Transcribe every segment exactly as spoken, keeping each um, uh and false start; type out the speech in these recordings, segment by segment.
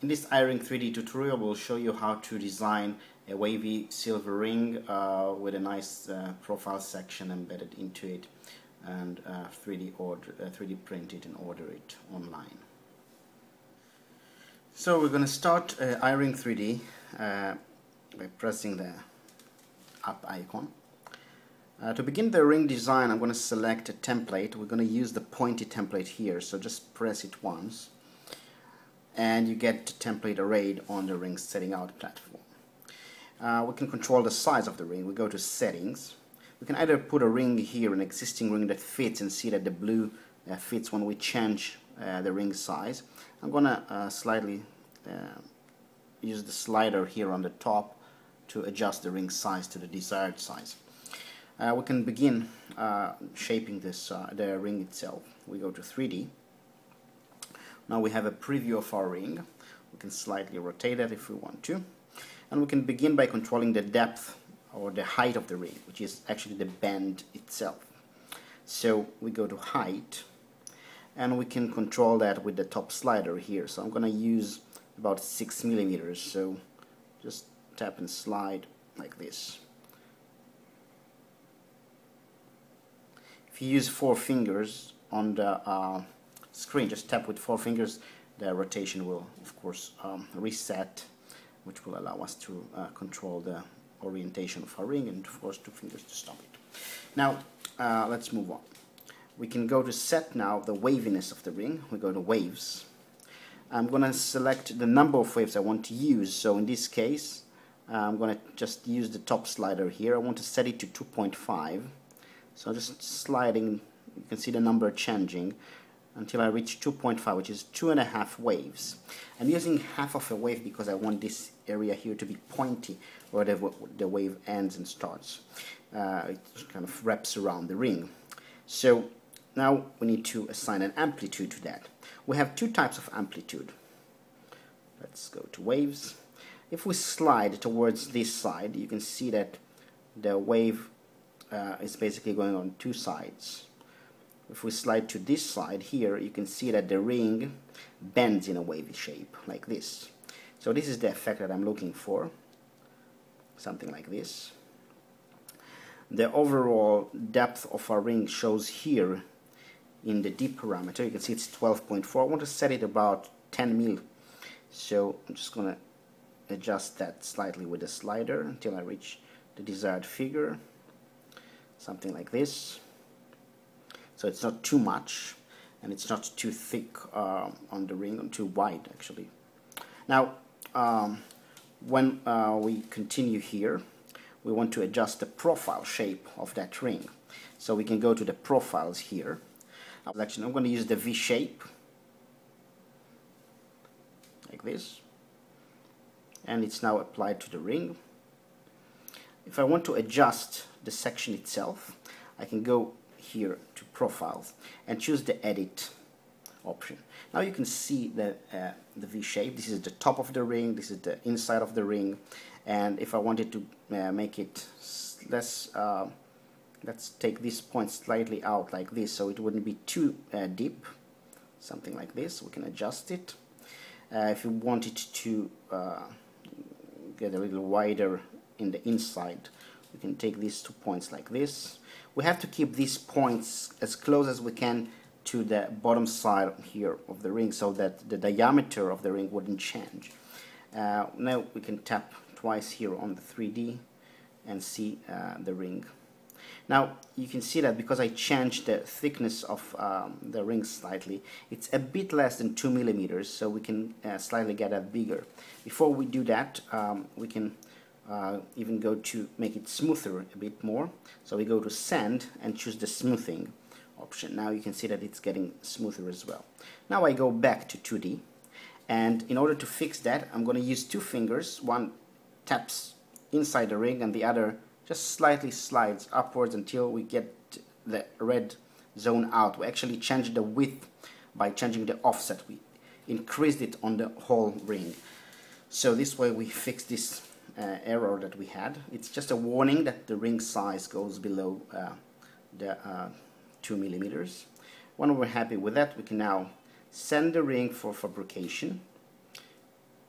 In this iRing three D tutorial, we'll show you how to design a wavy silver ring uh, with a nice uh, profile section embedded into it, and uh, three D order, uh, three D print it and order it online. So we're going to start uh, iRing three D uh, by pressing the up icon. Uh, to begin the ring design, I'm going to select a template. We're going to use the pointy template here, so just press it once and you get the template arrayed on the ring setting out platform. Uh, we can control the size of the ring. We go to settings. We can either put a ring here, an existing ring that fits, and see that the blue uh, fits when we change uh, the ring size. I'm going to uh, slightly uh, use the slider here on the top to adjust the ring size to the desired size. Uh, we can begin uh, shaping this uh, the ring itself. We go to three D. Now we have a preview of our ring. We can slightly rotate it if we want to, and we can begin by controlling the depth or the height of the ring, which is actually the bend itself. So we go to height, and we can control that with the top slider here. So I'm going to use about six millimeters. So just tap and slide like this. If you use four fingers on the uh, screen, just tap with four fingers, the rotation will of course um, reset, which will allow us to uh, control the orientation of our ring, and of course two fingers to stop it. Now uh, let's move on. We can go to set now the waviness of the ring. We go to waves. I'm going to select the number of waves I want to use. So in this case I'm going to just use the top slider here. I want to set it to two point five. So just sliding, you can see the number changing until I reach two point five, which is two and a half waves. I'm using half of a wave because I want this area here to be pointy where the, the wave ends and starts. Uh, it kind of wraps around the ring. So now we need to assign an amplitude to that. We have two types of amplitude. Let's go to waves. If we slide towards this side, you can see that the wave uh, is basically going on two sides. If we slide to this side here, you can see that the ring bends in a wavy shape like this. So this is the effect that I'm looking for, something like this. The overall depth of our ring shows here in the D parameter. You can see it's twelve point four. I want to set it about ten mil. So I'm just going to adjust that slightly with the slider until I reach the desired figure, something like this. So it's not too much, and it's not too thick uh, on the ring, or too wide actually. Now, um, when uh, we continue here, we want to adjust the profile shape of that ring. So we can go to the profiles here. Actually, I'm going to use the V shape, like this, and it's now applied to the ring. If I want to adjust the section itself, I can go here to profiles and choose the edit option. Now you can see the, uh, the V shape. This is the top of the ring, this is the inside of the ring, and if I wanted to uh, make it less, uh, let's take this point slightly out like this so it wouldn't be too uh, deep, something like this. We can adjust it. Uh, if you want it to uh, get a little wider in the inside, we can take these two points like this. We have to keep these points as close as we can to the bottom side here of the ring so that the diameter of the ring wouldn't change. Uh, now we can tap twice here on the three D and see uh, the ring. Now you can see that because I changed the thickness of um, the ring slightly, it's a bit less than two millimeters, so we can uh, slightly get that bigger. Before we do that, um, we can Uh, even go to make it smoother a bit more. So we go to sand and choose the smoothing option. Now you can see that it's getting smoother as well. Now I go back to two D, and in order to fix that, I'm going to use two fingers. One taps inside the ring and the other just slightly slides upwards until we get the red zone out. We actually changed the width by changing the offset. We increased it on the whole ring. So this way we fix this Uh, error that we had. It's just a warning that the ring size goes below uh, the uh, two millimeters. When we're happy with that, we can now send the ring for fabrication.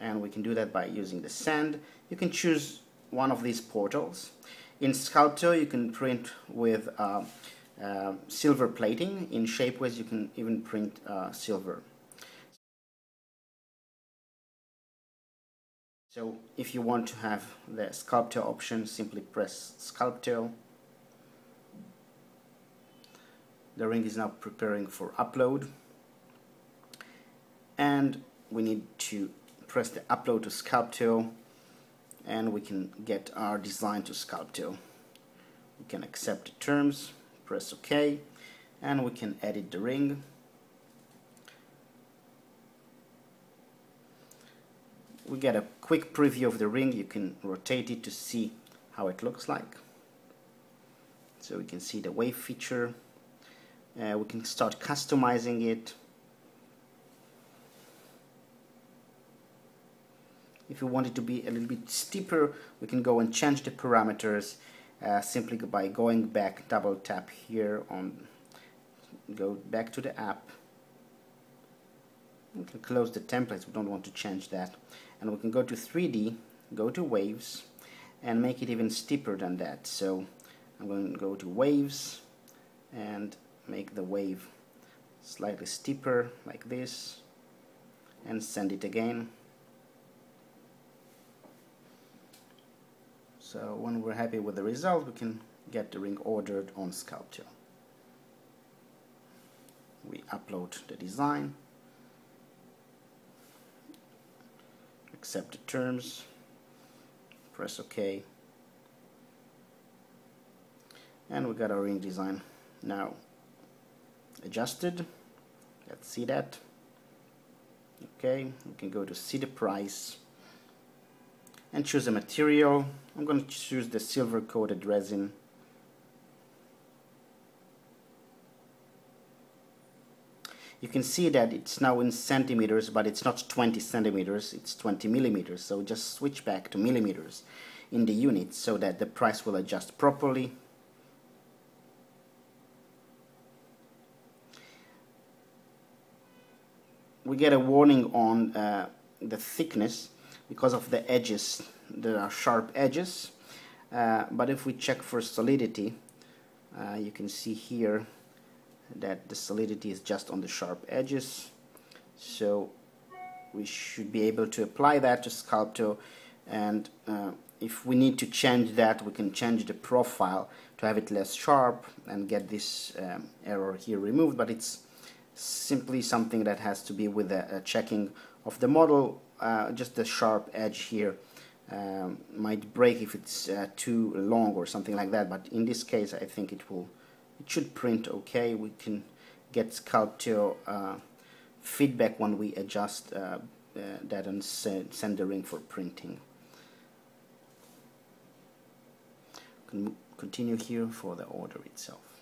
and we can do that by using the sand. You can choose one of these portals. In Sculptor you can print with uh, uh, silver plating. In Shapeways you can even print uh, silver. So if you want to have the Sculptor option, simply press Sculptor. The ring is now preparing for upload, and we need to press the upload to Sculptor, and we can get our design to Sculptor. We can accept the terms, press OK, and we can edit the ring. We get a quick preview of the ring. You can rotate it to see how it looks like. So we can see the wave feature. Uh, we can start customizing it. If you want it to be a little bit steeper, we can go and change the parameters uh, simply by going back, double tap here on, go back to the app. We can close the templates, we don't want to change that. And we can go to three D, go to waves, and make it even steeper than that. So I'm going to go to waves and make the wave slightly steeper like this, and send it again. So when we're happy with the result, we can get the ring ordered on Sculptor. We upload the design, accept the terms, press OK, and we got our ring design now adjusted. Let's see that. Okay, we can go to see the price and choose a material. I'm going to choose the silver coated resin. You can see that it's now in centimeters, but it's not twenty centimeters, it's twenty millimeters. So just switch back to millimeters in the units so that the price will adjust properly. We get a warning on uh, the thickness because of the edges. There are sharp edges, uh, but if we check for solidity, uh, you can see here that the solidity is just on the sharp edges. So we should be able to apply that to Sculptor, and uh, if we need to change that, we can change the profile to have it less sharp and get this um, error here removed. But it's simply something that has to be with a, a checking of the model. Uh, just the sharp edge here um, might break if it's uh, too long or something like that, but in this case I think it will it should print okay. We can get Sculptor uh, feedback when we adjust uh, uh, that and send the ring for printing. Can continue here for the order itself.